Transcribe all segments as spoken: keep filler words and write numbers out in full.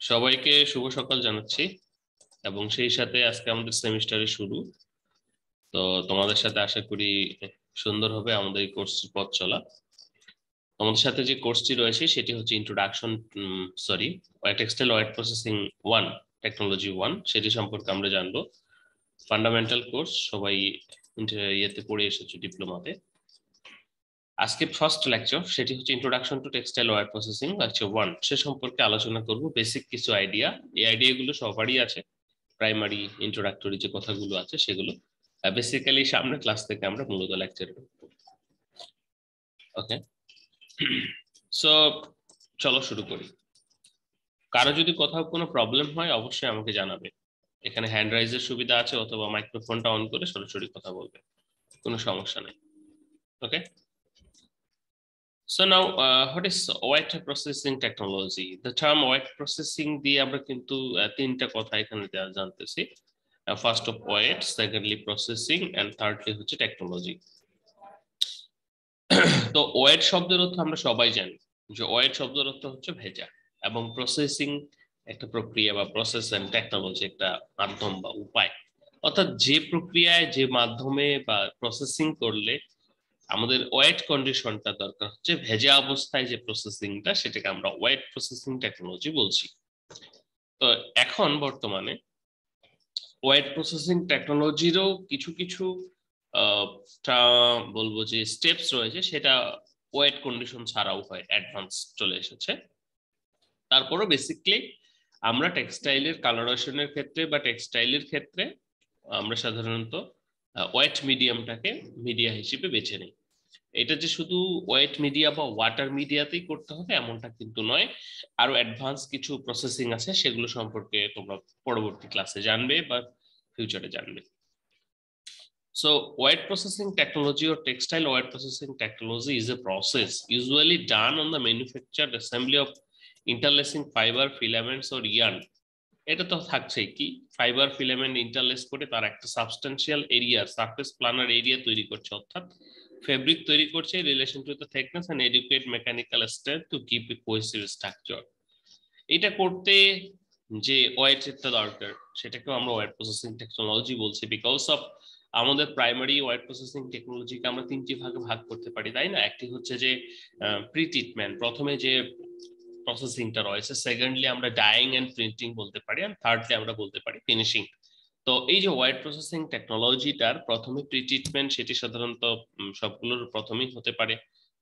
সবাইকে শুভ সকাল জানাচ্ছি এবং সেই সাথে আজকে আমাদের সেমিস্টারের শুরু। তো তোমাদের সাথে আশা করি সুন্দর হবে আমাদের এই কোর্স পথ চলা। আমাদের সাথে যে কোর্সটি রয়েছে সেটি হচ্ছে introduction, sorry textile wet processing one, technology one, সেটি সম্পর্কে আমরা জানবো। ফান্ডামেন্টাল কোর্স, সবাই ইন্টার- ইয়েতে পড়ে এসেছো ডিপ্লোমাতে। আজকে ফার্স্ট লেকচার, সেটি হচ্ছে introduction to textile wet processing lecture one. সে সম্পর্কে আলোচনা করব বেসিক কিছু আইডিয়া। এই আইডিয়াগুলো সবারই আছে, প্রাইমারি ইন্ট্রোডাক্টরি যে কথাগুলো আছে সেগুলো। বেসিক্যালি সামনে ক্লাস থেকে আমরা মূলত লেকচার করব। ওকে, সো চলো শুরু করি। কারো যদি কোথাও কোনো প্রবলেম হয় অবশ্যই আমাকে জানাবে। এখানে হ্যান্ড রাইজের সুবিধা আছে, অথবা মাইক্রোফোনটা অন করে সরাসরি কথা বলবে, কোনো সমস্যা নেই। ওকে, so now uh, what is wet processing technology? The term wet processing দিয়ে আমরা কিন্তু আহ, তিনটা কথা এখানে দেয়া- জানতেছি। First of wet, secondly processing, and thirdly হচ্ছে টেকনোলজি। তো ওয়েট শব্দের অর্থ আমরা সবাই জানি যে ওয়েট শব্দের অর্থ হচ্ছে ভেজা, এবং প্রসেসিং একটা প্রক্রিয়া বা প্রসেস, এন্ড টেকনোলজি একটা মাধ্যম বা উপায়। অর্থাৎ যে প্রক্রিয়ায় যে মাধ্যমে বা প্রসেসিং করলে আমাদের ওয়েট কন্ডিশনটা দরকার হচ্ছে ভেজা অবস্থায় যে প্রসেসিংটা, সেটাকে আমরা ওয়েট প্রসেসিং টেকনোলজি বলছি। তো এখন বর্তমানে ওয়েট প্রসেসিং টেকনোলজিরও কিছু কিছু আহ, টা বলবো যে স্টেপস রয়েছে, সেটা ওয়েট কন্ডিশন ছাড়াও হয়, অ্যাডভান্স চলে এসেছে। তারপরও বেসিকলি আমরা টেক্সটাইলের কালারেশনের ক্ষেত্রে বা টেক্সটাইলের ক্ষেত্রে আমরা সাধারণত ওয়েট মিডিয়ামটাকে মিডিয়া হিসেবে বেছে নিই। এটা যে শুধু ওয়েট মিডিয়া বা ওয়াটার মিডিয়াতেই করতে হবে এমনটা কিন্তু নয়। আরো অ্যাডভান্স কিছু প্রসেসিং আছে, সেগুলো সম্পর্কে তোমরা পরবর্তী ক্লাসে জানবে বা ফিউচারে জানবে। So wet processing technology or textile wet processing technology is a process usually done on the manufactured assembly of interlacing fiber, filaments or yarn. এটা তো থাকছেই, কি ফাইবার ফিলামেন্ট ইন্টারলেস করে তার একটা substantial area, surface planar area তৈরি করছে, অর্থাৎ ফেব্রিক তৈরি করছে relation to the thickness and adequate mechanical strength to give a cohesive structure. এটা করতে যে ওয়েটটা দরকার সেটাকেও আমরা ওয়েট প্রসেসিং টেকনোলজি বলছি, বিকজ অফ আমাদের প্রাইমারি ওয়েট প্রসেসিং টেকনোলজিকে আমরা তিনটি ভাগে ভাগ করতে পারি, তাই না? একটি হচ্ছে যে প্রি ট্রিটমেন্ট, প্রথমে যে প্রসেসিংটা রয়েছে, সেকেন্ডলি আমরা ডাইং এন্ড প্রিন্টিং বলতে পারি, আর থার্ডলি আমরা বলতে পারি ফিনিশিং। তো এই যে ওয়েট প্রসেসিং টেকনোলজিটার প্রথমে প্রি ট্রিটমেন্ট, সেটি সাধারণত সবগুলোর প্রথমেই হতে পারে,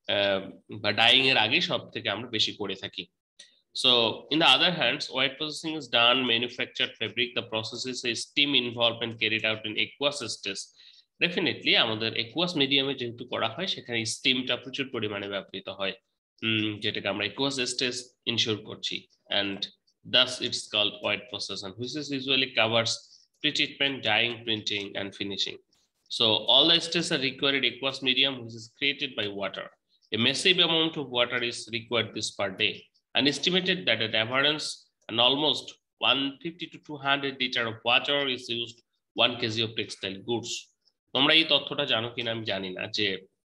বা ডাইং এর আগে সব থেকে আমরা বেশি করে থাকি। So, in the other hand, wet processing is done manufactured fabric. The process is a steam involved and carried out in aqueous stage. Definitely, আমাদের aqueous medium-এ যেহেতু করা হয়, সেখানে স্টিমটা প্রচুর পরিমাণে ব্যবহৃত হয়, যেটাকে আমরা aqueous stage ensure করছি, and thus it's called wet processing, which is usually covers pre-treatment, dyeing, printing, and finishing. So, all the stages are required aqueous medium, which is created by water. A massive amount of water is required this per day, and estimated that an average and almost one hundred fifty to two hundred liter of water is used one kg of textile goods. তোমরা এই তথ্যটা জানো কিনা আমি জানি না, যে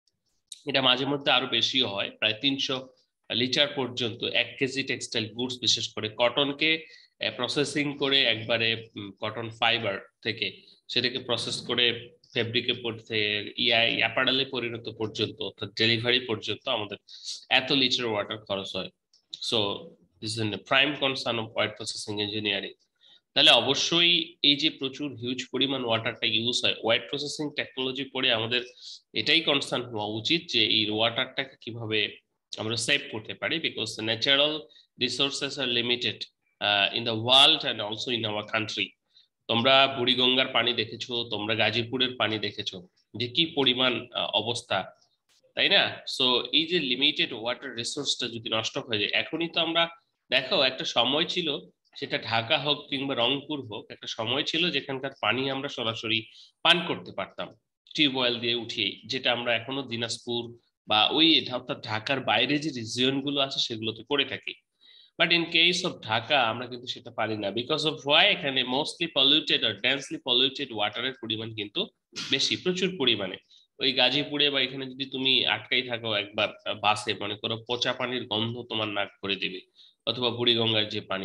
এটা মাঝে মধ্যে আরো বেশিও হয়, প্রায় তিনশো লিটার পর্যন্ত এক কেজি টেক্সটাইল গুডস, বিশেষ করে কটনকে প্রসেসিং করে একবারে কটন ফাইবার থেকে সেটাকে প্রসেস করে ফেব্রিকে পড়তে ইয়া অ্যাপারেলে পরিণত পর্যন্ত, অর্থাৎ ডেলিভারি পর্যন্ত আমাদের এত লিটার ওয়াটার খরচ হয়। So this is a prime concern of wet processing engineering. তাহলে অবশ্যই এই যে প্রচুর হিউজ পরিমাণ ওয়াটারটা ইউজ হয়, ওয়েট প্রসেসিং টেকনোলজি পড়ে আমাদের এটাই কনসার্ন হওয়া উচিত যে এই ওয়াটারটাকে কিভাবে আমরা সেভ করতে পারি, because natural resources are limited in the world and also in our country. তোমরা বুড়িগঙ্গার পানি দেখেছো, তোমরা গাজীপুরের পানি দেখেছো, যে কি পরিমাণ অবস্থা, তাই না? সো এই যে লিমিটেড ওয়াটার রিসোর্সটা যদি নষ্ট হয়ে যায়, এখনই তো আমরা দেখো একটা সময় ছিল, সেটা ঢাকা হোক কিংবা রংপুর হোক, একটা সময় ছিল যেখানকার পানি আমরা সরাসরি পান করতে পারতাম টিউবওয়েল দিয়ে উঠিয়ে, যেটা আমরা এখনো দিনাজপুর বা ওই অর্থাৎ ঢাকার বাইরে যে রিজিয়ন গুলো আছে সেগুলোতে করে থাকি। But in case of Dhaka আমরা কিন্তু সেটা পারি না, বিকজ অফ ওয়াই, এখানে মোস্টলি পলিউটেড আর ডেন্সলি পলিউটেড ওয়াটারের পরিমাণ কিন্তু বেশি, প্রচুর পরিমাণে। ওই গাজীপুরে বা এখানে যদি তুমি আটকাই থাকো একবার বাসে, মনে করো পচা পানির গন্ধ তোমার নাক ভরে দেবে, অথবা বুড়িগঙ্গার যে পানি,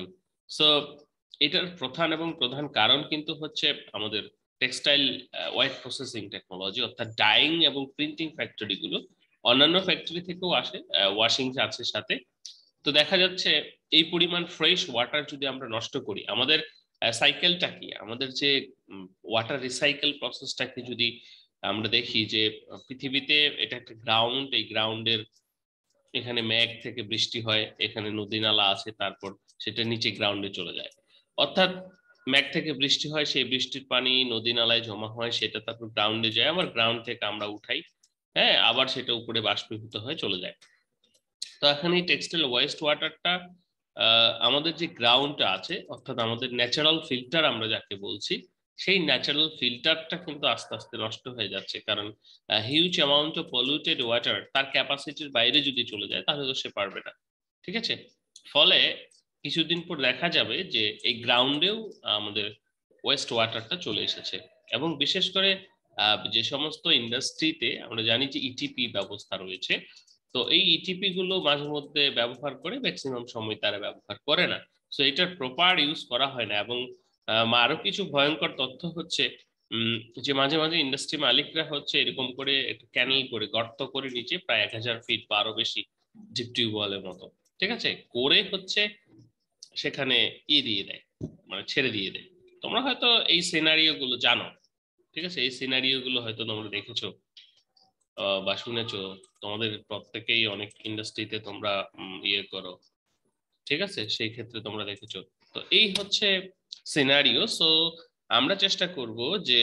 সো এটার প্রধান এবং প্রধান কারণ কিন্তু হচ্ছে আমাদের টেক্সটাইল ওয়েট প্রসেসিং টেকনোলজি, অর্থাৎ ডাইং এবং প্রিন্টিং ফ্যাক্টরি গুলো। অন্যান্য ফ্যাক্টরি থেকেও আসে, ওয়াশিং আছে সাথে। তো দেখা যাচ্ছে এই পরিমাণ ফ্রেশ ওয়াটার যদি আমরা নষ্ট করি, আমাদের সাইকেলটা কি, আমাদের যে ওয়াটার রিসাইকেল প্রসেসটাকে যদি আমরা দেখি যে পৃথিবীতে এটা একটা গ্রাউন্ড, এই গ্রাউন্ডের এখানে মেঘ থেকে বৃষ্টি হয়, এখানে নদী নালা আছে, তারপর সেটা নিচে গ্রাউন্ডে চলে যায়। অর্থাৎ মেঘ থেকে বৃষ্টি হয়, সেই বৃষ্টির পানি নদী নালায় জমা হয়, সেটা তারপর গ্রাউন্ডে যায়, আবার গ্রাউন্ড থেকে আমরা উঠাই, হ্যাঁ, আবার সেটা উপরে বাষ্পীভূত হয়ে চলে যায়। তো এখন এই টেক্সটাইল ওয়েস্ট ওয়াটারটা আমাদের যে গ্রাউন্ডটা আছে, অর্থাৎ আমাদের ন্যাচারাল ফিল্টার আমরা যাকে বলছি, সেই ন্যাচারাল ফিল্টারটা কিন্তু আস্তে আস্তে নষ্ট হয়ে যাচ্ছে। কারণ huge amount of polluted water তার ক্যাপাসিটির বাইরে যদি চলে যায় তাহলে তো সে পারবে না, ঠিক আছে। ফলে কিছুদিন পর দেখা যাবে যে এই গ্রাউন্ডেও আমাদের ওয়েস্ট ওয়াটারটা চলে এসেছে। এবং বিশেষ করে যে সমস্ত ইন্ডাস্ট্রিতে আমরা জানি যে ইটিপি ব্যবস্থা রয়েছে, তো এই ইটিপি গুলো মাঝে মধ্যে ব্যবহার করে, ম্যাক্সিমাম সময় তারা ব্যবহার করে না। সো এটার প্রপার ইউজ করা হয় না। এবং আরো কিছু ভয়ঙ্কর তথ্য হচ্ছে যে মাঝে মাঝে ইন্ডাস্ট্রি মালিকরা হচ্ছে এরকম করে একটা ক্যানেল করে, গর্ত করে নিচে প্রায় এক হাজার ফিট বা আরো বেশি ডিপ টিউবওয়েলের মতো, ঠিক আছে, করে হচ্ছে সেখানে ই দিয়ে দেয়, মানে ছেড়ে দিয়ে দেয়। তোমরা হয়তো এই সিনারিও গুলো জানো, ঠিক আছে, এই সিনারিও গুলো হয়তো তোমরা দেখেছো বা শুনেছো। তোমাদের প্রত্যেকেই অনেক ইন্ডাস্ট্রিতে তোমরা ইয়ে করো, ঠিক আছে, সেই ক্ষেত্রে তোমরা দেখেছো। তো এই হচ্ছে সিনারিও। সো আমরা চেষ্টা করব যে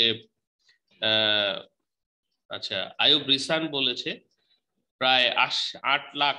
আহ আচ্ছা, আয়ুব রিসান বলেছে প্রায় আট lakh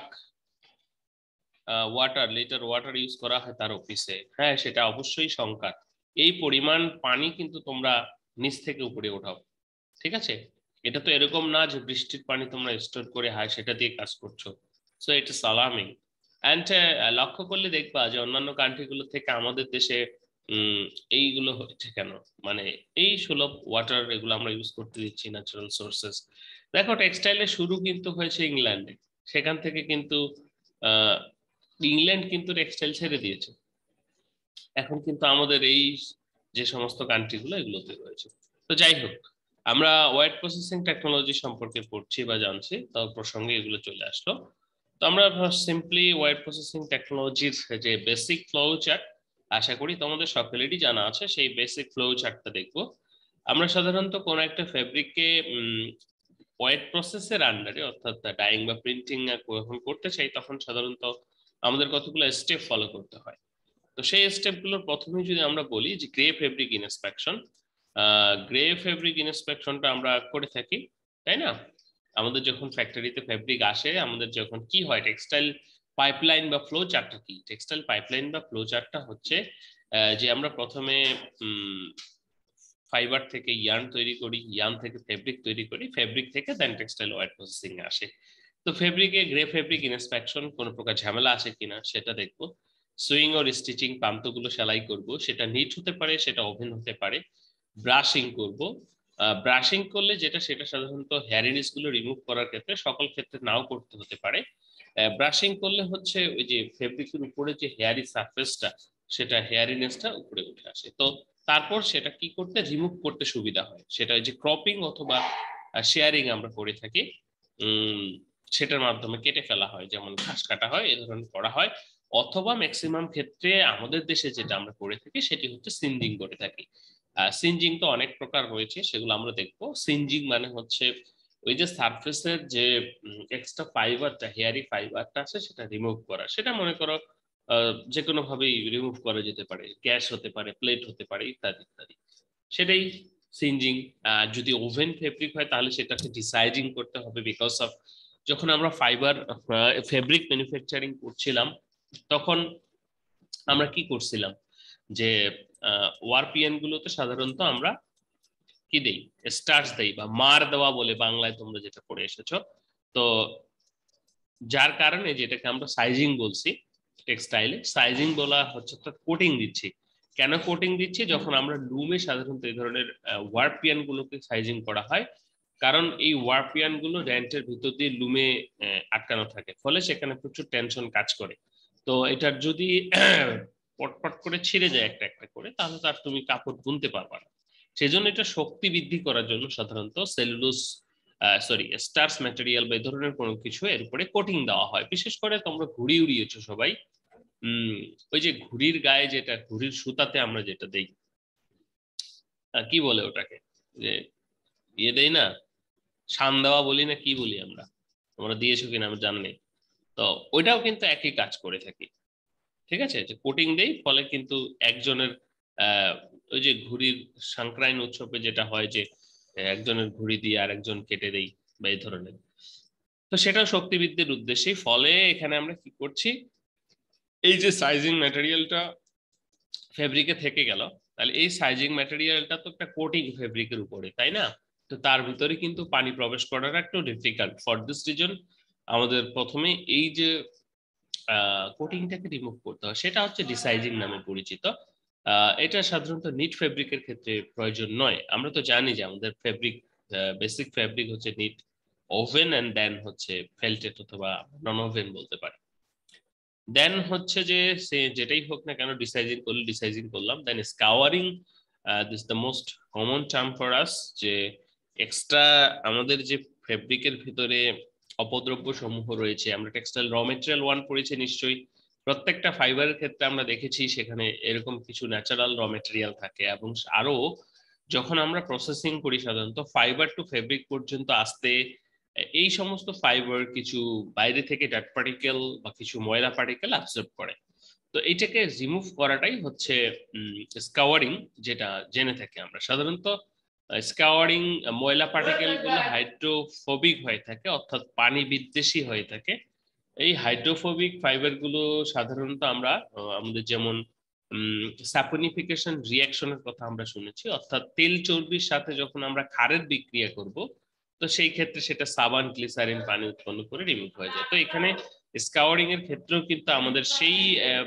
water litre water use করা হয় তার অফিসে। হ্যাঁ, সেটা অবশ্যই সংখ্যা। এই পরিমাণ পানি কিন্তু তোমরা নিচ থেকে উপরে ওঠাও, ঠিক আছে। এটা তো এরকম না যে বৃষ্টির পানি তোমরা স্টোর করে হয় সেটা দিয়ে কাজ করছো। So it's alarming. অ্যান্ড লক্ষ্য করলে দেখবা যে অন্যান্য কান্ট্রিগুলো থেকে আমাদের দেশে উম এইগুলো হচ্ছে কেন, মানে এই সুলভ ওয়াটার এগুলো আমরা ইউজ করতে দিচ্ছি, ন্যাচারাল সোর্সেস। দেখো, টেক্সটাইলের শুরু কিন্তু হয়েছে ইংল্যান্ডে, সেখান থেকে কিন্তু আহ ইংল্যান্ড কিন্তু টেক্সটাইল ছেড়ে দিয়েছে। এখন কিন্তু আমাদের এই যে সমস্ত কান্ট্রিগুলো এগুলোতে রয়েছে। তো যাই হোক, আমরা ওয়েট প্রসেসিং টেকনোলজি সম্পর্কে পড়ছি বা জানছি, তার প্রসঙ্গে এগুলো চলে আসলো। তো আমরা সিম্পলি ওয়েট প্রসেসিং টেকনোলজির যে বেসিক ফ্লো চার্ট, আশা করি তোমাদের সকলেরই জানা আছে, সেই বেসিক ফ্লো চার্টটা দেখবো। আমরা সাধারণত কোন একটা ফেব্রিককে ওয়েট প্রসেসের আন্ডারে, অর্থাৎ ডাইং বা প্রিন্টিং যখন করতে চাই, তখন সাধারণত আমাদের কতগুলো স্টেপ ফলো করতে হয়। তো সেই স্টেপগুলোর প্রথমে যদি আমরা বলি যে grey fabric inspection, grey fabric ইন্সপেকশনটা আমরা করে থাকি, তাই না। আমাদের যখন ফ্যাক্টরিতে ফেব্রিক আসে, আমাদের যখন কি হয়, টেক্সটাইল পাইপলাইন বা ফ্লো চার্টটা কি, টেক্সটাইল পাইপলাইন বা ফ্লো চার্টটা হচ্ছে যে আমরা প্রথমে ফাইবার থেকে ইয়ার্ন তৈরি করি, ইয়ার্ন থেকে ফেব্রিক তৈরি করি, ফেব্রিক থেকে দেন টেক্সটাইল ওয়েট প্রসেসিং আসে। তো ফেব্রিকে গ্রে ফেব্রিক ইন্সপেকশন, কোনো প্রকার ঝামেলা আছে কিনা সেটা দেখবো। সুইং ওর স্টিচিং, প্রান্তগুলো সেলাই করব, সেটা নিট হতে পারে, সেটা ওভেন হতে পারে। ব্রাশিং করব, ব্রাশিং করলে যেটা, সেটা সাধারণত হেয়ারিনেস গুলো রিমুভ করার ক্ষেত্রে, সকল ক্ষেত্রে নাও করতে হতে পারে। ব্রাশিং করলে হচ্ছে ওই যে ফেব্রিকের উপরে যে হেয়ারি সারফেসটা, সেটা হেয়ারিনেসটা উপরে উঠে আসে। তো তারপর সেটা কি করতে, রিমুভ করতে সুবিধা হয়, সেটা যে ক্রপিং অথবা শেয়ারিং আমরা করে থাকি, উম সেটার মাধ্যমে কেটে ফেলা হয়, যেমন ঘাস কাটা হয়, এ ধরনের করা হয়। অথবা ম্যাক্সিমাম ক্ষেত্রে আমাদের দেশে যেটা আমরা করে থাকি সেটি হচ্ছে সিনজিং করে থাকি। সিনজিং তো অনেক প্রকার রয়েছে, সেগুলো আমরা দেখবো। সিনজিং মানে হচ্ছে ওই যে সারফেসের যে এক্সট্রা ফাইবারটা, হেয়ারি ফাইবারটা আছে, সেটা রিমুভ করা। সেটা মনে করো যে কোনো ভাবেই রিমুভ করা যেতে পারে, গ্যাস হতে পারে, প্লেট হতে পারে, ইত্যাদি ইত্যাদি, সেটাই সিনজিং। যদি ওভেন ফেব্রিক হয় তাহলে সেটাকে ডিসাইজিং করতে হবে, বিকজ অফ যখন আমরা ফাইবার ফেব্রিক ম্যানুফ্যাকচারিং করছিলাম, তখন আমরা কি করছিলাম যে ওয়ারপিএন গুলোতে সাধারণত আমরা কি দেই, স্টার্চ দেই বা মার দেওয়া বলে বাংলায় তোমরা যেটা পড়ে এসেছো। তো যার কারণে যেটাকে আমরা সাইজিং বলছি, টেক্সটাইলে সাইজিং বলা হচ্ছে, কোটিং দিচ্ছি। কেন কোটিং দিচ্ছি, যখন আমরা লুমে সাধারণত এই ধরনের ওয়ারপিয়ান গুলোকে সাইজিং করা হয়, কারণ এই ওয়ারপিয়ান গুলো র্যান্টের ভিতর দিয়ে লুমে আটকানো থাকে, ফলে সেখানে প্রচুর টেনশন কাজ করে। তো এটার যদি পটপট করে ছিঁড়ে যায় একটা একটা করে, তাহলে তার তুমি কাপড় বুনতে পারবা না। সেজন্য এটা শক্তি বৃদ্ধি করার জন্য সাধারণত সেলুলোজ সরি স্টার্চ ম্যাটেরিয়াল বা এই ধরনের কোনো কিছু এর উপরে কোটিং দেওয়া হয়। বিশেষ করে তোমরা ঘুড়ি উড়িয়েছো সবাই, উম ওই যে ঘুড়ির গায়ে যেটা ঘুড়ির সুতাতে আমরা যেটা দেই, কি বলে ওটাকে, যে ইয়ে দেই না, শান দেওয়া বলি না কি বলি আমরা, তোমরা দিয়েছো কিনা আমি জানি। তো ওইটাও কিন্তু একই কাজ করে থাকি, ঠিক আছে, যে কোটিং দেই, ফলে কিন্তু একজনের আহ ওই যে ঘুড়ির সংক্রাইন উৎসবে যেটা হয় যে একজনের ঘুড়ি দিয়ে আর একজন কেটে দেই বা এই ধরনের, তো সেটা শক্তি বৃদ্ধির উদ্দেশ্যে। ফলে এখানে আমরা কি করছি, এই যে সাইজিং ম্যাটেরিয়ালটা ফেব্রিকে থেকে গেল, তাহলে এই সাইজিং ম্যাটেরিয়ালটা তো একটা কোটিং ফেব্রিকের উপরে, তাই না? তো তার ভিতরে কিন্তু পানি প্রবেশ করাটা একটু ডিফিকাল্ট। ফর দিস রিজন আমাদের প্রথমে এই যে কোটিংটাকে রিমুভ করতে হয়, সেটা হচ্ছে ডিসাইজিং নামে পরিচিত। এটা সাধারণত নিট ফেব্রিকের ক্ষেত্রে প্রয়োজন নয়। আমরা তো জানি যে আমাদের ফেব্রিক, বেসিক ফেব্রিক হচ্ছে নিট, ওভেন এন্ড দেন হচ্ছে ফেল্টেড অথবা নন ওভেন বলতে পারি। দেন হচ্ছে যে সে যেটাই হোক না কেন ডিসাইজিং করলে ডিসাইজিং করলাম, then scouring, this the most common term for us, যে এক্সট্রা আমাদের যে ফেব্রিকের ভিতরে অপদ্রব্য সমূহ রয়েছে, আমরা টেক্সটাইল র মেটেরিয়াল ওয়ান পড়েছি নিশ্চয়ই, প্রত্যেকটা ফাইবারের ক্ষেত্রে আমরা দেখেছি সেখানে এরকম কিছু ন্যাচারাল র মেটেরিয়াল থাকে, এবং আরো যখন আমরা প্রসেসিং করি সাধারণত ফাইবার টু ফেব্রিক পর্যন্ত আসতে এই সমস্ত ফাইবার কিছু বাইরে থেকে ডার্ট পার্টিকেল বা কিছু ময়লা পার্টিকেল অ্যাবসর্ব করে। তো এইটাকে রিমুভ করাটাই হচ্ছে স্কাওয়ারিং, যেটা জেনে থাকি আমরা সাধারণত। স্কাওয়ারিং ময়লা পার্টিকেল গুলো হাইড্রোফোবিক হয়ে থাকে, অর্থাৎ পানি বিদ্বেষী হয়ে থাকে। এই হাইড্রোফোবিক ফাইবার গুলো সাধারণত আমরা আমাদের যেমন স্যাপনিফিকেশন রিয়াকশনের কথা আমরা শুনেছি, অর্থাৎ তেল চর্বির সাথে যখন আমরা ক্ষারের বিক্রিয়া করব, তো সেই ক্ষেত্রে সেটা সাবান গ্লিসারিন পানি উৎপন্ন করে রিমুভ হয়ে যায়। তো এখানে স্কাওয়ারিং এর ক্ষেত্রেও কিন্তু আমাদের সেই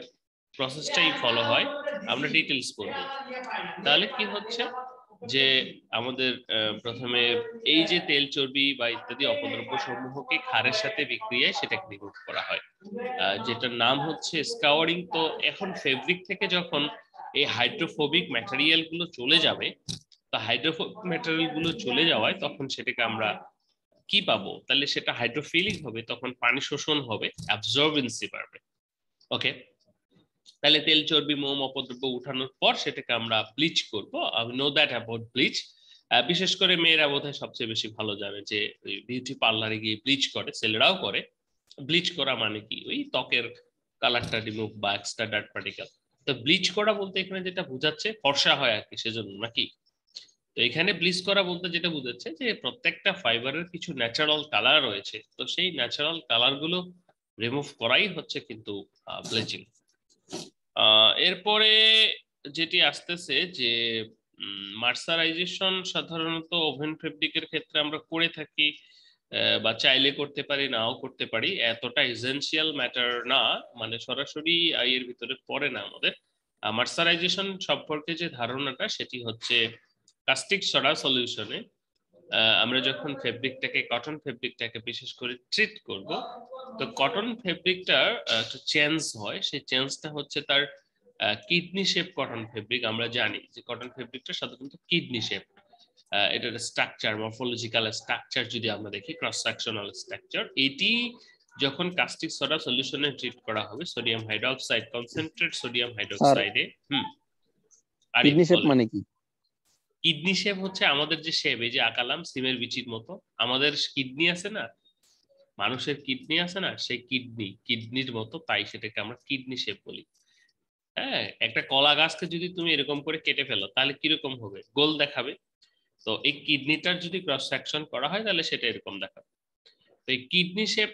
প্রসেসটাই ফলো হয়। আমরা ডিটেলস পড়ব। তাহলে কি হচ্ছে যে আমাদের প্রথমে এই যে তেল চর্বি বা ইত্যাদি অপদ্রব্য সমূহকে ক্ষারের সাথে বিক্রিয়ায় সেটাকে রিমুভ করা হয়, যেটার নাম হচ্ছে স্কাওয়ারিং। তো এখন ফেব্রিক থেকে যখন এই হাইড্রোফোবিক ম্যাটেরিয়াল গুলো চলে যাবে, তো হাইড্রোফোবিক ম্যাটেরিয়াল গুলো চলে যাওয়ায় তখন সেটাকে আমরা কি পাবো, তাহলে সেটা হাইড্রোফিলিক হবে, তখন পানি শোষণ হবে, অ্যাবজর্বেন্সি বাড়বে। ওকে, তাহলে তেল চর্বি মোম অপদ্রব্য উঠানোর পর সেটাকে আমরা ব্লিচ করব। I know that about bleach. বিশেষ করে মেয়েরা বোধহয় সবচেয়ে বেশি ভালো জানে যে বিউটি পার্লারে গিয়ে ব্লিচ করে, ছেলেরাও করে। ব্লিচ করা মানে কি, ওই ত্বকের কালারটা রিমুভ বা এক্সট্রা ডার্ট পার্টিকেল। তো ব্লিচ করা বলতে এখানে যেটা বোঝাচ্ছে ফর্সা হয় আর কি, সেজন্য নাকি। তো এখানে ব্লিচ করা বলতে যেটা বোঝাচ্ছে যে প্রত্যেকটা ফাইবারের কিছু ন্যাচারাল কালার রয়েছে, তো সেই ন্যাচারাল কালার গুলো রিমুভ করাই হচ্ছে কিন্তু ব্লিচিং। এরপরে যেটি আসতেছে যে মার্সারাইজেশন সাধারণত ওভেন ফেব্রিকের ক্ষেত্রে আমরা করে থাকি, বা চাইলে করতে পারি নাও করতে পারি, এতটা এসেনশিয়াল ম্যাটার না, মানে সরাসরি এর ভিতরে পড়ে না আমাদের। মার্সারাইজেশন সম্পর্কে যে ধারণাটা সেটি হচ্ছে কাস্টিক সোডা সলিউশনে আমরা যখন ফেব্রিকটাকে কটন ফেব্রিকটাকে বিশেষ করে ট্রিট করব, তো কটন ফেব্রিকটার একটা চেঞ্জ হয়, সেই চেঞ্জটা হচ্ছে তার কিডনি শেপ কটন ফেব্রিক। আমরা জানি যে কটন ফেব্রিকটা সাধারণত কিডনি শেপ, এটার স্ট্রাকচার মরফোলজিক্যাল স্ট্রাকচার যদি আমরা দেখি, ক্রস সেকশনাল স্ট্রাকচার, এটি যখন কাস্টিক সোডা সলিউশনে ট্রিট করা হবে সোডিয়াম হাইড্রোক্সাইড কনসেন্ট্রেট সোডিয়াম হাইড্রোক্সাইডে। হুম, কিডনি শেপ মানে কি? কিডনি শেপ হচ্ছে আমাদের যে শেপ, এই যে আঁকালাম সিমের বিচির মতো, আমাদের কিডনি আছে না, মানুষের কিডনি আছে না, সেই কিডনি কিডনির মতো, তাই সেটাকে আমরা কিডনি শেপ বলি। হ্যাঁ, একটা কলা গাছকে যদি তুমি এরকম করে কেটে ফেলো তাহলে কিরকম হবে, গোল দেখাবে। তো এই কিডনিটার যদি ক্রস সেকশন করা হয় তাহলে সেটা এরকম দেখাবে। তো এই কিডনি শেপ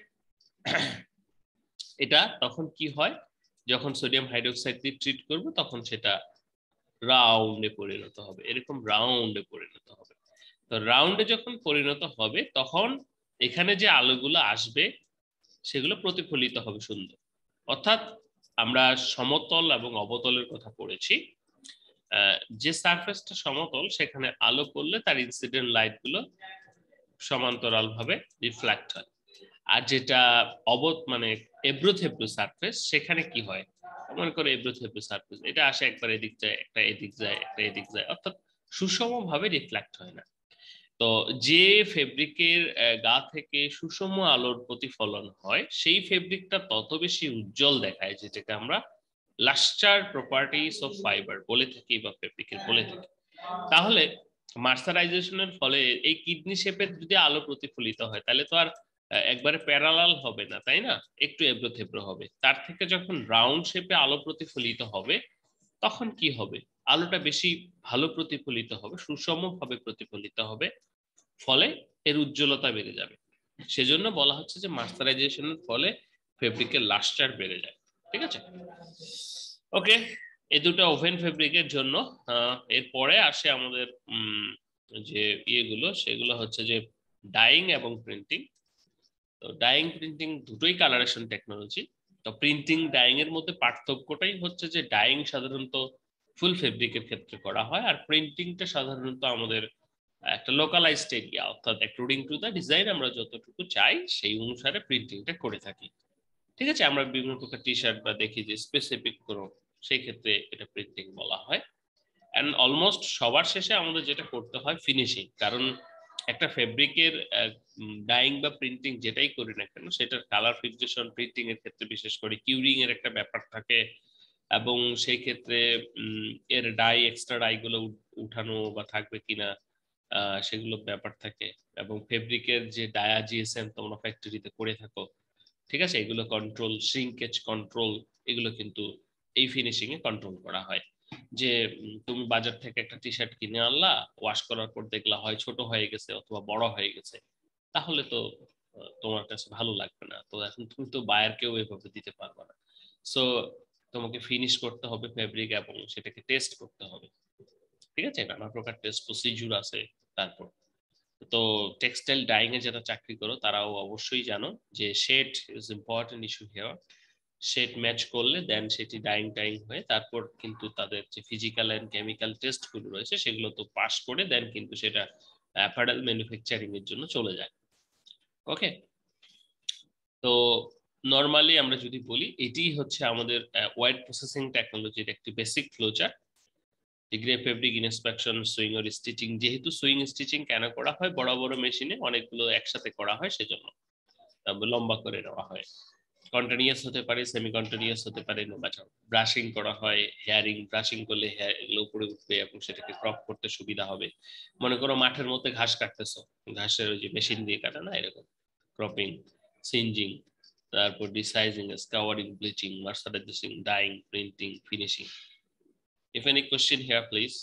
এটা তখন কি হয়, যখন সোডিয়াম হাইড্রোক্সাইড দিয়ে ট্রিট করব তখন সেটা রাউন্ডে পরিণত হবে, এরকম রাউন্ডে পরিণত হবে। তো রাউন্ডে যখন পরিণত হবে তখন এখানে যে আলোগুলো আসবে সেগুলো প্রতিফলিত হবে সুন্দর। অর্থাৎ আমরা সমতল এবং অবতলের কথা পড়েছি, যে সারফেসটা সমতল সেখানে আলো পড়লে তার ইনসিডেন্ট লাইট গুলো সমান্তরাল ভাবে রিফ্লেক্ট হয়, আর যেটা অবত মানে এব্রো থেব্রো সারফেস সেখানে কি হয়, মনে করো এবড়ো থেবড়ো সারফেস, এটা আসে একবার এদিক যায়, একটা এদিক যায়, একটা এদিক যায়, অর্থাৎ সুষমভাবে রিফ্লেক্ট হয় না। তো যে ফেব্রিকের গা থেকে সুষম আলোর প্রতিফলন হয় সেই ফেব্রিকটা তত বেশি উজ্জ্বল দেখায়, যেটাকে আমরা লাস্টার প্রপার্টিস অফ ফাইবার বলে থাকি বা ফেব্রিকের বলে থাকি। তাহলে মার্সারাইজেশনের ফলে এই কিডনি শেপের যদি আলো প্রতিফলিত হয় তাহলে তো আর একবারে প্যারালাল হবে না, তাই না? একটু এবড়ো থেবড়ো হবে। তার থেকে যখন রাউন্ড শেপে আলো প্রতিফলিত হবে তখন কি হবে? আলোটা বেশি ভালো প্রতিফলিত হবে, সুষমভাবে প্রতিফলিত হবে, ফলে এর উজ্জ্বলতা বেড়ে যাবে। সেজন্য বলা হচ্ছে যে মার্সারাইজেশনের ফলে ফেব্রিকের লাস্টার বেড়ে যায়। ঠিক আছে, ওকে। এই দুটো ওভেন ফেব্রিকের জন্য। এরপরে আসে আমাদের যে ইয়েগুলো, সেগুলো হচ্ছে যে ডাইং এবং প্রিন্টিং। তো ডাইং প্রিন্টিং দুটোই কালারেশন টেকনোলজি। তো প্রিন্টিং ডাইং এর মধ্যে পার্থক্যটাই হচ্ছে যে ডাইং সাধারণত ফুল ফেব্রিকের ক্ষেত্রে করা হয়, আর প্রিন্টিংটা সাধারণত আমাদের একটা লোকালাইজড এরিয়া, অর্থাৎ অ্যাকর্ডিং টু দ্য ডিজাইন আমরা যতটুকু চাই সেই অনুসারে প্রিন্টিংটা করে থাকি। ঠিক আছে, আমরা বিভিন্ন প্রকার টি শার্ট বা দেখি যে স্পেসিফিক কোনো, সেই ক্ষেত্রে এটা প্রিন্টিং বলা হয়। এন্ড অলমোস্ট সবার শেষে আমাদের যেটা করতে হয় ফিনিশিং, কারণ একটা ফেব্রিকের ডাইং বা প্রিন্টিং যেটাই করি না কেন সেটার কালার ফিক্সেশন প্রিন্টিং এর ক্ষেত্রে বিশেষ করে কিউরিং এর একটা ব্যাপার থাকে, এবং সেই ক্ষেত্রে এর ডাই এক্সট্রা ডাই গুলো উঠানো বা থাকবে কিনা সেগুলো ব্যাপার থাকে, এবং ফেব্রিকের যে ডায়া জিএসএম তোমরা ফ্যাক্টরিতে করে থাকো, ঠিক আছে, এগুলো কন্ট্রোল, শ্রিঙ্কেজ কন্ট্রোল, এগুলো কিন্তু এই ফিনিশিং এ কন্ট্রোল করা হয়। যে তুমি বাজার থেকে একটা টি শার্ট কিনে আনলা, ওয়াশ করার পর দেখলা হয় ছোট হয়ে গেছে অথবা বড় হয়ে গেছে, তাহলে তো তোমার কাছে ভালো লাগবে না। তো এখন তুমি তো বায়ারকেও এভাবে দিতে পারবে না। সো তোমাকে ফিনিশ করতে হবে ফেব্রিক এবং সেটাকে টেস্ট করতে হবে। ঠিক আছে, নানা প্রকার টেস্ট প্রসিডিউর আছে। তারপর তো টেক্সটাইল ডাইং এ যারা চাকরি করো তারাও অবশ্যই জানো যে shade is important issue here. Shade match করলে দেন সেটি ডাইং টাইং হয়ে তারপর কিন্তু তাদের যে ফিজিক্যাল এন্ড কেমিক্যাল টেস্ট গুলো রয়েছে সেগুলো তো পাস করে দেন কিন্তু সেটা অ্যাপারেল ম্যানুফ্যাকচারিং এর জন্য চলে যায়। ওকে, তো নরমালি আমরা যদি বলি এটি হচ্ছে আমাদের ওয়াইড প্রসেসিং টেকনোলজির একটি basic flowchart. Grey fabric inspection, sewing আর স্টিচিং। যেহেতু সুইং স্টিচিং কেন করা হয়, বড় বড় মেশিনে অনেকগুলো একসাথে করা হয় সেজন্য লম্বা করে নেওয়া হয়। কন্টিনিউয়াস হতে পারে, সেমি কন্টিনিউয়াস হতে পারে, নো ম্যাটার। ব্রাশিং করা হয়, হেয়ারিং, ব্রাশিং করলে হেয়ার এগুলো উপরে উঠবে এবং সেটাকে ক্রপ করতে সুবিধা হবে। মনে করো মাঠের মধ্যে ঘাস কাটতেছো, ঘাসের ওই যে মেশিন দিয়ে কাটা না, এরকম ক্রপিং, সিঞ্জিং, তারপর desizing, scouring, bleaching, mercerising, dyeing, printing, finishing. If any question here, please.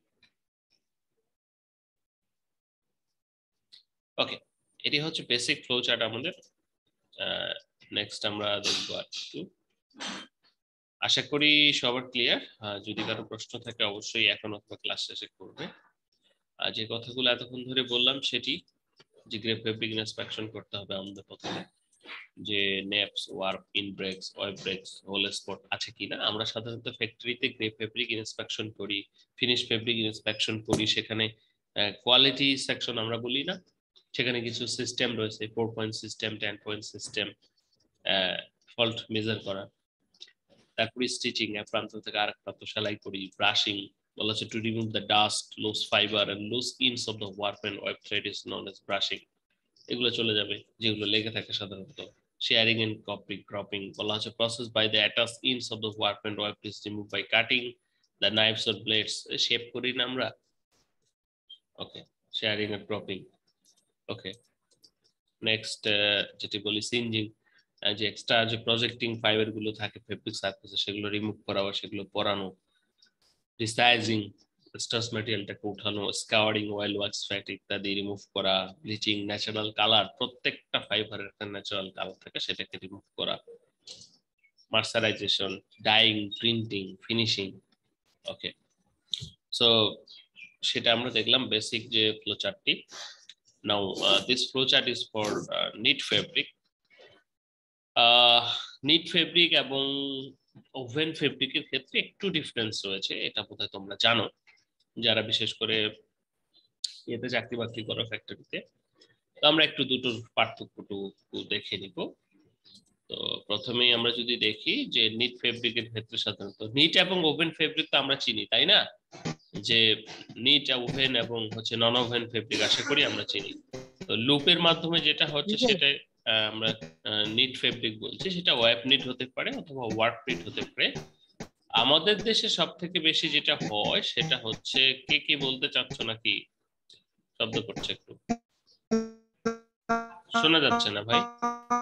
Okay, এটি হচ্ছে বেসিক ফ্লো চার্ট আমাদের। নেক্সট আমরা দেখবো একটু, আশা করি সবার ক্লিয়ার। যদি কারো প্রশ্ন থাকে অবশ্যই এখন অথবা ক্লাস শেষে করবে। আর যে কথাগুলো এতক্ষণ ধরে বললাম সেটি, যে গ্রে ফেব্রিক ইনস্পেকশন করতে হবে আমাদের প্রথমে, যে neps, warp, end breaks, weft breaks, hole spot আছে কিনা। আমরা সাধারণত ফ্যাক্টরিতে গ্রে ফেব্রিক ইনস্পেকশন করি, ফিনিশ ফেব্রিক ইনস্পেকশন করি, সেখানে কোয়ালিটি সেকশন আমরা বলি না, সেখানে কিছু সিস্টেম রয়েছে, four point system, ten point system, fault measure করা। তারপরে স্টিচিং, এক প্রান্ত থেকে আরেক প্রান্ত সেলাই করি। ব্রাশিং বলা হচ্ছে to remove the dust, loose fibre and loose ends of the warp and weft thread is known as brushing. এগুলো চলে যাবে যেগুলো লেগে থাকে সাধারণত। শেয়ারিং এন্ড কপি ক্রপিং বলা হচ্ছে process by the attach ends of the warp and weft is remove by cutting the knifes or blades. Shape করি না আমরা, okay, shearing and cropping. Okay, next যেটি বলি সিঞ্জিং, যে এক্সট্রা যে প্রজেক্টিং ফাইবার গুলো থাকে ফেব্রিক সারফেসে সেগুলো রিমুভ করা বা সেগুলো পরানো। রিসাইজিং, স্টার্স ম্যাটেরিয়ালটাকে উঠানো। স্কাওয়ারিং, অয়েল ওয়াক্স, ফ্যাট ইত্যাদি রিমুভ করা। ব্লিচিং, ন্যাচারাল কালার, প্রত্যেকটা ফাইবারের একটা ন্যাচারাল কালার থাকে সেটাকে রিমুভ করা। Mercerisation, dyeing, printing, finishing. Okay, so সেটা আমরা দেখলাম বেসিক যে ফ্লো চার্টটি। Now this flow chart is for knit fabric. Knit fabric এবং ওভেন ফেব্রিকের ক্ষেত্রে একটু ডিফারেন্স রয়েছে, এটা বোধহয় তোমরা জানো যারা বিশেষ করে এতে চাকরি বাকরি করো ফ্যাক্টরিতে। তো আমরা একটু দুটোর পার্থক্যটুকু দেখে নিব। তো প্রথমেই আমরা যদি দেখি যে নিট ফেব্রিকের ক্ষেত্রে সাধারণত নিট এবং ওভেন ফেব্রিক তো আমরা চিনি, তাই না? যে নিট ওভেন এবং হচ্ছে নন ওভেন ফেব্রিক আশা করি আমরা চিনি। তো লুপের মাধ্যমে যেটা হচ্ছে সেটা আমরা নিট ফেব্রিক বলছি, সেটা ওয়েব নিট হতে পারে অথবা ওয়ার্ক নিট হতে পারে। আমাদের দেশে সব থেকে বেশি যেটা হয় সেটা হচ্ছে, কে কি বলতে চাচ্ছ নাকি? শব্দ করছে, একটু শোনা যাচ্ছে না ভাই,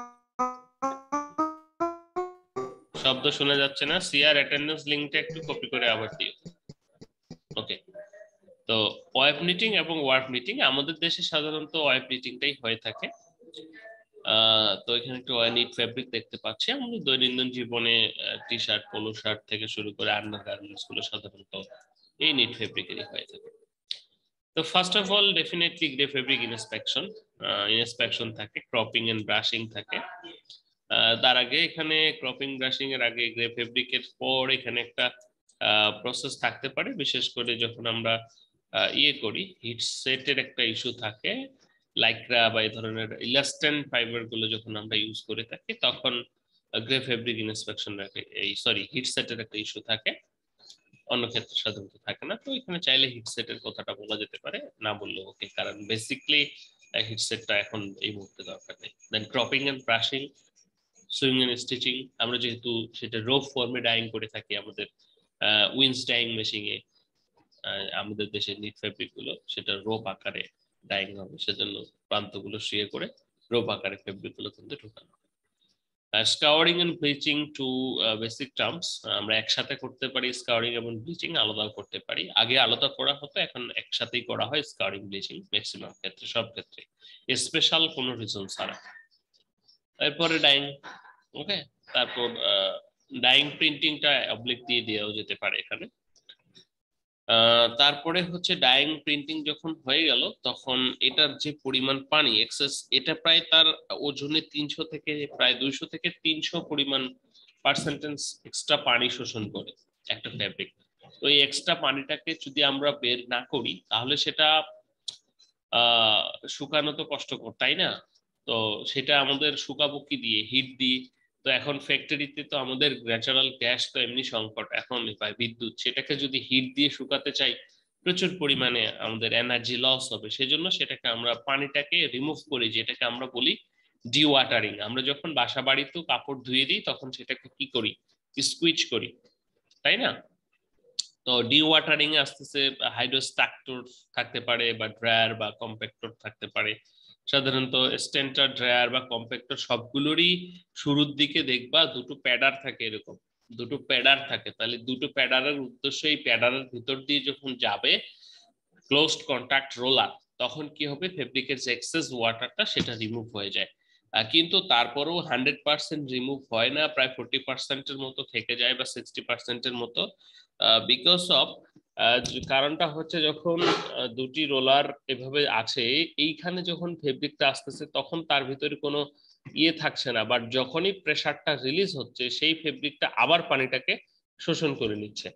শব্দ শোনা যাচ্ছে না। সিআর অ্যাটেন্ডেন্স লিংকটা একটু কপি করে আবার দিও। ওকে, তো ওয়েব নিটিং এবং ওয়ার্ক নিটিং আমাদের দেশে সাধারণত ওয়েব নিটিংটাই হয়ে থাকে। তো এখানে একটু নিট ফেব্রিক দেখতে পাচ্ছি। আমাদের দৈনন্দিন জীবনে টি শার্ট, পোলো শার্ট থেকে শুরু করে আন্ডার গার্মেন্টস গুলো সাধারণত এই নিট ফেব্রিকেরই হয়ে থাকে। তো first of all definitely grey fabric inspection inspection থাকে, ক্রপিং এন্ড ব্রাশিং থাকে। তার আগে এখানে ক্রপিং ব্রাশিং এর আগে গ্রে ফেব্রিকের পর এখানে একটা প্রসেস থাকতে পারে, বিশেষ করে যখন আমরা ইয়ে করি, হিট সেটের একটা ইস্যু থাকে। লাইক্রা বা এই ধরনের ইলাস্টেন্ট ফাইবার গুলো যখন আমরা ইউজ করে থাকি তখন গ্রে ফেব্রিক ইন্সপেকশন রাখে, এই সরি হিট সেটের একটা ইস্যু থাকে, অন্য ক্ষেত্রে সাধারণত থাকে না। তো এখানে চাইলে হিট সেটের কথাটা বলা যেতে পারে, না বললেও ওকে, কারণ বেসিকলি হিট সেটটা এখন এই মুহূর্তে দরকার নেই। Then cropping and brushing, sewing and stitching, আমরা যেহেতু সেটা রোপ ফর্মে ডাইং করে থাকি আমাদের উইন্স ডাইং মেশিনে, আমাদের দেশের নিট ফেব্রিক গুলো সেটা রোপ আকারে ডাইং হবে, সেজন্য প্রান্তগুলো শুয়ে করে রোপ আকারে ফেব্রিক গুলো কিন্তু ঢোকানো। Scouring and bleaching, two basic terms. আমরা একসাথে করতে পারি স্কাউরিং এবং ব্লিচিং, আলাদাও করতে পারি। আগে আলাদা করা হতো, এখন একসাথেই করা হয় স্কাউরিং ব্লিচিং ম্যাক্সিমাম ক্ষেত্রে, সব ক্ষেত্রে, স্পেশাল কোনো রিজন ছাড়া। এরপরে ডাইং, ওকে, তারপর ডাইং প্রিন্টিংটা অবলিক দিয়ে দেওয়া যেতে পারে এখানে। তারপরে হচ্ছে ডাইং প্রিন্টিং যখন হয়ে গেল তখন এটার যে পরিমাণ পানি এক্সেস, এটা প্রায় তার ওজনে তিনশো থেকে প্রায় দুইশো থেকে তিনশো পরিমাণ পার্সেন্টেজ এক্সট্রা পানি শোষণ করে একটা ফ্যাব্রিক। তো এই এক্সট্রা পানিটাকে যদি আমরা বের না করি তাহলে সেটা আহ শুকানো তো কষ্টকর, তাই না? তো সেটা আমাদের শুকাবো কি দিয়ে? হিট দিয়ে। তো এখন ফ্যাক্টরিতে তো আমাদের ন্যাচারাল গ্যাস তো এমনি সংকট, এখন বা বিদ্যুৎ, সেটাকে যদি হিট দিয়ে শুকাতে চাই প্রচুর পরিমাণে আমাদের এনার্জি লস হবে। সেজন্য সেটাকে আমরা পানিটাকে রিমুভ করি, যেটাকে আমরা বলি ডি ওয়াটারিং। আমরা যখন বাসা বাড়িতেও কাপড় ধুয়ে দিই তখন সেটাকে কি করি? স্কুইচ করি, তাই না? তো ডি ওয়াটারিং এ আসতেছে হাইড্রোস্ট্রাক্টর থাকতে পারে বা ড্রায়ার বা কম্প্যাক্টর থাকতে পারে। সাধারণত স্টেন্টার, ড্রায়ার বা কম্প্যাক্টর সবগুলোরই শুরুর দিকে দেখবা দুটো প্যাডার থাকে, এরকম দুটো প্যাডার থাকে। তাহলে দুটো প্যাডারের উদ্দেশ্য এই প্যাডারের ভিতর দিয়ে যখন যাবে ক্লোজড কন্টাক্ট রোলার, তখন কি হবে? ফেব্রিকের যে এক্সেস ওয়াটারটা সেটা রিমুভ হয়ে যায়। কিন্তু তারপরেও হান্ড্রেড পার্সেন্ট রিমুভ হয় না, প্রায় ফোর্টি পার্সেন্টের মতো থেকে যায় বা সিক্সটি পার্সেন্টের মতো, বিকজ অফ কারণটা হচ্ছে যখন দুটি রোলার এভাবে আছে এইখানে যখন ফেব্রিকটা আসতেছে তখন তার ভিতরে কোনো ইয়ে থাকছে না, বাট যখনই প্রেসারটা রিলিজ হচ্ছে সেই ফেব্রিকটা আবার পানিটাকে শোষণ করে নিচ্ছে।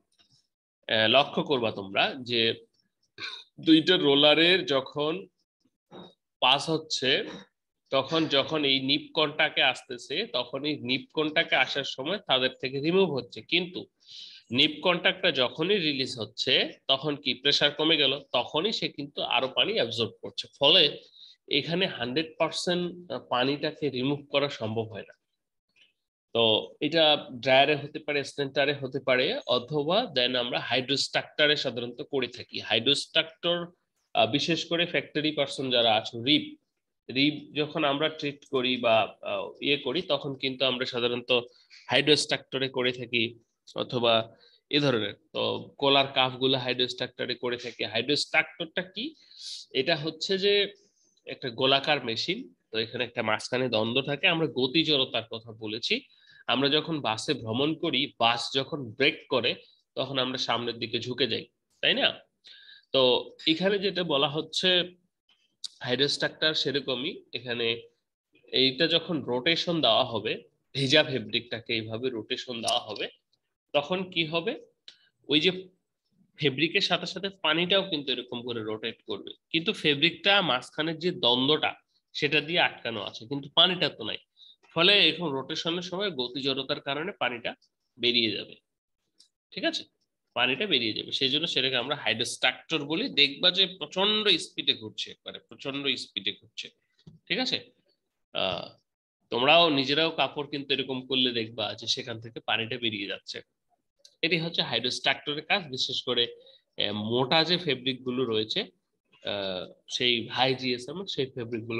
লক্ষ্য করবা তোমরা যে দুইটা রোলারের যখন পাস হচ্ছে তখন যখন এই নিপ কোণটাকে আসতেছে তখন এই নিপ কোণটাকে আসার সময় তাদের থেকে রিমুভ হচ্ছে, কিন্তু নিপ কন্টাক্টটা যখনই রিলিজ হচ্ছে তখন কি প্রেসার কমে গেল, তখনই সে কিন্তু আরো পানি অ্যাবজর্ব করছে। ফলে এখানে হান্ড্রেড পার্সেন্ট পানিটাকে রিমুভ করা সম্ভব হয় না। তো এটা ড্রায়ারে হতে পারে, স্টেন্টারে হতে পারে, অথবা দেন আমরা হাইড্রোস্ট্রাক্টরে সাধারণত করে থাকি। হাইড্রোস্ট্রাক্টর বিশেষ করে ফ্যাক্টরি পার্সন যারা আছে, রিপ রিপ যখন আমরা ট্রিট করি বা ইয়ে করি তখন কিন্তু আমরা সাধারণত হাইড্রোস্ট্রাক্টরে করে থাকি, অথবা এ ধরনের। তো কোলার কাফ গুলো হাইড্রোস্ট্রাক্টরে করে থাকি। হাইড্রোস্ট্রাক্টরটা কি? এটা হচ্ছে যে একটা গোলাকার মেশিন, তো এখানে একটা মাঝখানে দ্বন্দ্ব থাকে। আমরা গতি জড়তার কথা বলেছি। আমরা যখন বাসে ভ্রমণ করি, বাস যখন ব্রেক করে তখন আমরা সামনের দিকে ঝুঁকে যাই, তাই না? তো এখানে যেটা বলা হচ্ছে হাইড্রোস্ট্রাক্টর সেরকমই। এখানে এইটা যখন রোটেশন দেওয়া হবে, ভেজা ফেব্রিকটাকে এইভাবে রোটেশন দেওয়া হবে, তখন কি হবে? ওই যে ফেব্রিকের সাথে সাথে পানিটাও কিন্তু এরকম করে রোটেট করবে, কিন্তু ফেব্রিকটা মাঝখানের যে দ্বন্দ্বটা সেটা দিয়ে আটকানো আছে, কিন্তু পানিটা তো নাই। ফলে এখন রোটেশনের সময় গতি জড়তার কারণে পানিটা বেরিয়ে যাবে, ঠিক আছে, পানিটা বেরিয়ে যাবে। সেই জন্য সেটাকে আমরা হাইড্রোস্ট্রাকচার বলি। দেখবা যে প্রচন্ড স্পিডে ঘুরছে, একবারে প্রচন্ড স্পিডে ঘুরছে, ঠিক আছে। আহ তোমরাও নিজেরাও কাপড় কিন্তু এরকম করলে দেখবা যে সেখান থেকে পানিটা বেরিয়ে যাচ্ছে। এটি হচ্ছে হাইড্রোস্ট্রাকচারের কাজ। বিশেষ করে মোটা যে ফেব্রিক গুলো রয়েছে সেই হাই জিএসএম সেই ফেব্রিক গুলো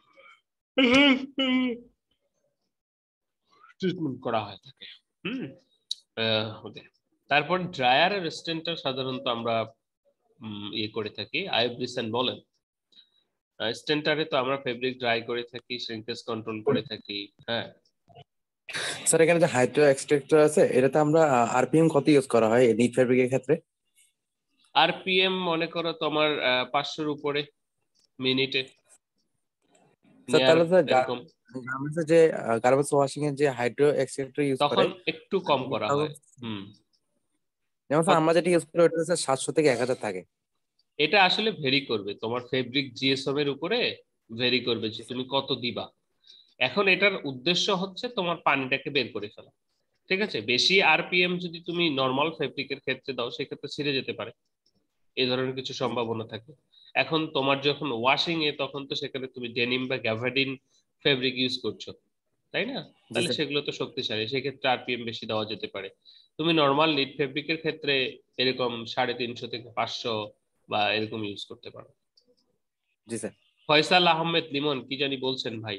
ট্রিটমেন্ট করা হয় থাকে। হুম তারপর ড্রায়ার আর স্টেন্টার সাধারণত আমরা ইয়ে করে থাকি। আইব্রিসেন বলেন, স্টেন্টারে তো আমরা ফেব্রিক ড্রাই করে থাকি, শ্রিঙ্কেজ কন্ট্রোল করে থাকি। হ্যাঁ স্যার, এখানে যে হাইড্রো এক্সট্রাক্টর আছে এটাতে আমরা আরপিএম কত ইউজ করা হয় নিট ফেব্রিকের ক্ষেত্রে? আরপিএম মনে করো তোমার পাঁচশোর উপরে মিনিটে। স্যার তাহলে স্যার গার্মেন্টসে যে গার্মেন্টস ওয়াশিং এর যে হাইড্রো এক্সট্রাক্টর ইউজ করে তখন একটু কম করা হয়। হুম যেমন স্যার আমরা যেটা ইউজ করি ওটা স্যার সাতশো থেকে এক হাজার থাকে। এটা আসলে ভেরি করবে তোমার ফেব্রিক জিএসএম এর উপরে, ভেরি করবে যে তুমি কত দিবা। এখন এটার উদ্দেশ্য হচ্ছে তোমার পানিটাকে বের করে ফেলা, ঠিক আছে। বেশি আরপিএম যদি তুমি নর্মাল ফেব্রিকের ক্ষেত্রে দাও সেক্ষেত্রে ছিঁড়ে যেতে পারে, এই ধরনের কিছু সম্ভাবনা থাকে। এখন তোমার যখন ওয়াশিং এ তখন তো সেখানে তুমি ডেনিম বা গ্যাভার্ডিন ফেব্রিক ইউজ করছো, তাই না? তাহলে সেগুলো তো শক্তিশালী, সেক্ষেত্রে আরপিএম বেশি দেওয়া যেতে পারে। তুমি নর্মাল নিট ফেব্রিকের ক্ষেত্রে এরকম সাড়ে তিনশো থেকে পাঁচশো বা এরকম ইউজ করতে পারো। জি স্যার। ফয়সাল আহমেদ লিমন কি জানি বলছেন ভাই?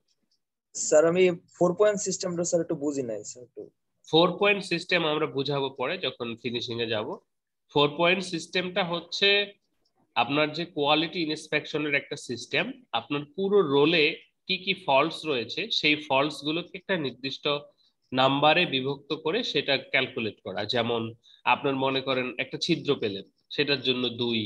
স্যার আমি ফোর পয়েন্ট সিস্টেমটা স্যার একটু বুঝি নাই স্যার। একটু ফোর পয়েন্ট সিস্টেম আমরা বুঝাবো পরে যখন ফিনিশিং এ যাব। ফোর পয়েন্ট সিস্টেমটা হচ্ছে আপনার যে কোয়ালিটি ইন্সপেকশনের একটা সিস্টেম। আপনার পুরো রোলে কি কি ফল্টস রয়েছে সেই ফল্টস গুলোকে একটা নির্দিষ্ট নাম্বারে বিভক্ত করে সেটা ক্যালকুলেট করা। যেমন আপনার মনে করেন একটা ছিদ্র পেলেন, সেটার জন্য দুই।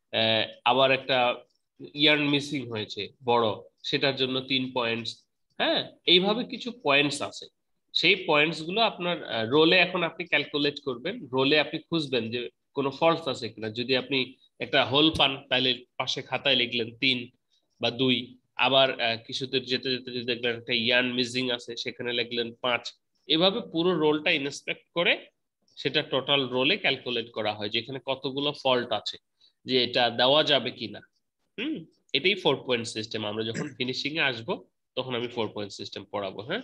আবার একটা ইয়ার্ন মিসিং হয়েছে বড়, সেটার জন্য তিন পয়েন্টস। হ্যাঁ, এইভাবে কিছু পয়েন্টস আছে। সেই পয়েন্টস গুলো আপনার রোলে এখন আপনি ক্যালকুলেট করবেন। রোলে আপনি খুঁজবেন যে কোনো ফল্টস আছে কিনা। যদি আপনি একটা হোল পান তাহলে পাশে খাতায় লিখলেন তিন বা দুই। আবার কিছুতে যেতে যেতে যদি দেখলেন একটা ইয়ার্ন মিসিং আছে সেখানে লিখলেন পাঁচ। এভাবে পুরো রোলটা ইন্সপেক্ট করে সেটা টোটাল রোলে ক্যালকুলেট করা হয় যেখানে কতগুলো ফল্ট আছে, যে এটা দেওয়া যাবে কিনা। হুম এটাই ফোর পয়েন্ট সিস্টেম। আমরা যখন ফিনিশিং এ আসবো তখন আমি ফোর পয়েন্ট সিস্টেম পড়াবো। হ্যাঁ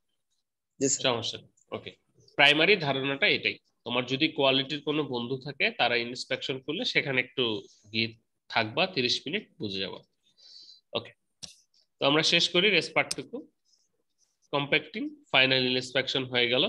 সমস্যা। ওকে, প্রাইমারি ধারণাটা এটাই। তোমার যদি কোয়ালিটির কোনো বন্ধু থাকে তারা ইন্সপেকশন করলে সেখানে একটু গিয়ে থাকবা, তিরিশ মিনিট বুঝে যাবা। ওকে, তো আমরা শেষ করি রেস্ট পার্টটুকু। কম্প্যাক্টিং ফাইনাল ইন্সপেকশন হয়ে গেল।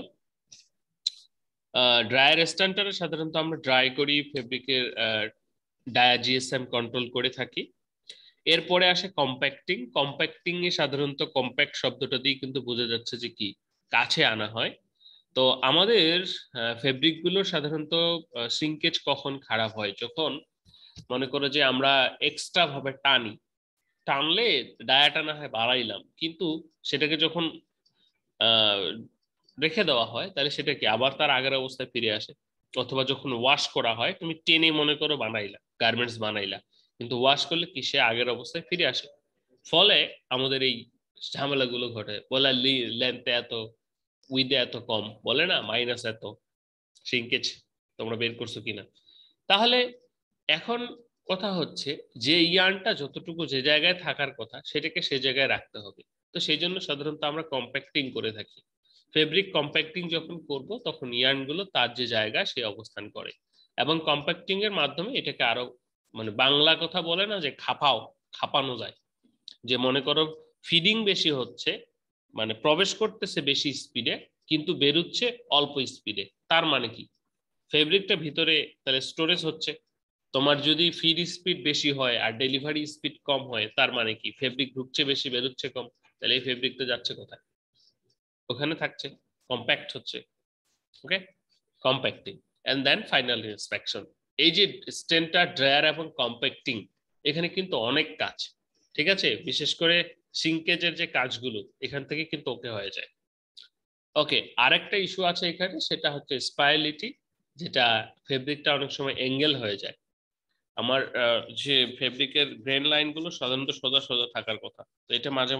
ড্রায়ার স্ট্যান্ডার্ডে সাধারণত আমরা ড্রাই করি, ফেব্রিকের ডায়া জিএসএম কন্ট্রোল করে থাকি। এরপরে আসে কম্প্যাক্টিং। কম্প্যাক্টিং এ সাধারণত কম্প্যাক্ট শব্দটা দিয়ে কিন্তু বোঝা যাচ্ছে যে কি কাছে আনা হয়। তো আমাদের ফেব্রিক গুলো সাধারণত সিঙ্কেজ কখন খারাপ হয়, যখন মনে করো যে আমরা এক্সট্রা ভাবে টানি, টানলে ডায়া টানা হয় বাড়াইলাম, কিন্তু সেটাকে যখন আহ রেখে দেওয়া হয় তাহলে সেটা কি আবার তার আগের অবস্থায় ফিরে আসে। অথবা যখন ওয়াশ করা হয়, তুমি টেনে মনে করো বানাইলা, গার্মেন্টস বানাইলা, কিন্তু ওয়াশ করলে কি সে আগের অবস্থায় ফিরে আসে। ফলে আমাদের এই ঝামেলাগুলো ঘটে। বলে লেন্থ এত, উইথ এত কম, বলে না মাইনাস এত শ্রিঙ্কেজ তোমরা বের করছো কিনা। তাহলে এখন কথা হচ্ছে যে ইয়ার্নটা যতটুকু যে জায়গায় থাকার কথা সেটাকে সে জায়গায় রাখতে হবে। তো সেই জন্য সাধারণত আমরা কম্প্যাক্টিং করে থাকি। ফেব্রিক কম্প্যাক্টিং যখন করব তখন ইয়ার্ন গুলো তার যে জায়গা সে অবস্থান করে, এবং কম্প্যাক্টিং এর মাধ্যমে এটাকে আরো মানে বাংলা কথা বলে না যে খাপাও, খাপানো যায়। যে মনে করো ফিডিং বেশি হচ্ছে, মানে প্রবেশ করতেছে বেশি স্পিডে কিন্তু বেরোচ্ছে অল্প স্পিডে, তার মানে কি ফেব্রিকটা ভিতরে তাহলে স্টোরেজ হচ্ছে। তোমার যদি ফিড স্পিড বেশি হয় আর ডেলিভারি স্পিড কম হয়, তার মানে কি ফেব্রিক ঢুকছে বেশি বেরোচ্ছে কম, তাহলে এই ফেব্রিকটা যাচ্ছে কোথায়? ওখানে থাকছে, কম্প্যাক্ট হচ্ছে। Okay, compacting and then final inspection. এই যে স্টেন্টার, ড্রায়ার এবং কম্প্যাক্টিং, এখানে কিন্তু অনেক কাজ, ঠিক আছে। বিশেষ করে সিঙ্কেজের যে কাজগুলো এখান থেকে কিন্তু ওকে হয়ে যায়। ওকে, আরেকটা ইস্যু আছে এখানে, সেটা হচ্ছে স্পাইরালিটি, যেটা ফেব্রিকটা অনেক সময় অ্যাঙ্গেল হয়ে যায়। আমার যে ফেব্রিকের গ্রেন লাইন গুলো সাধারণত সোজা সোজা থাকার কথা, তো এটা মাঝে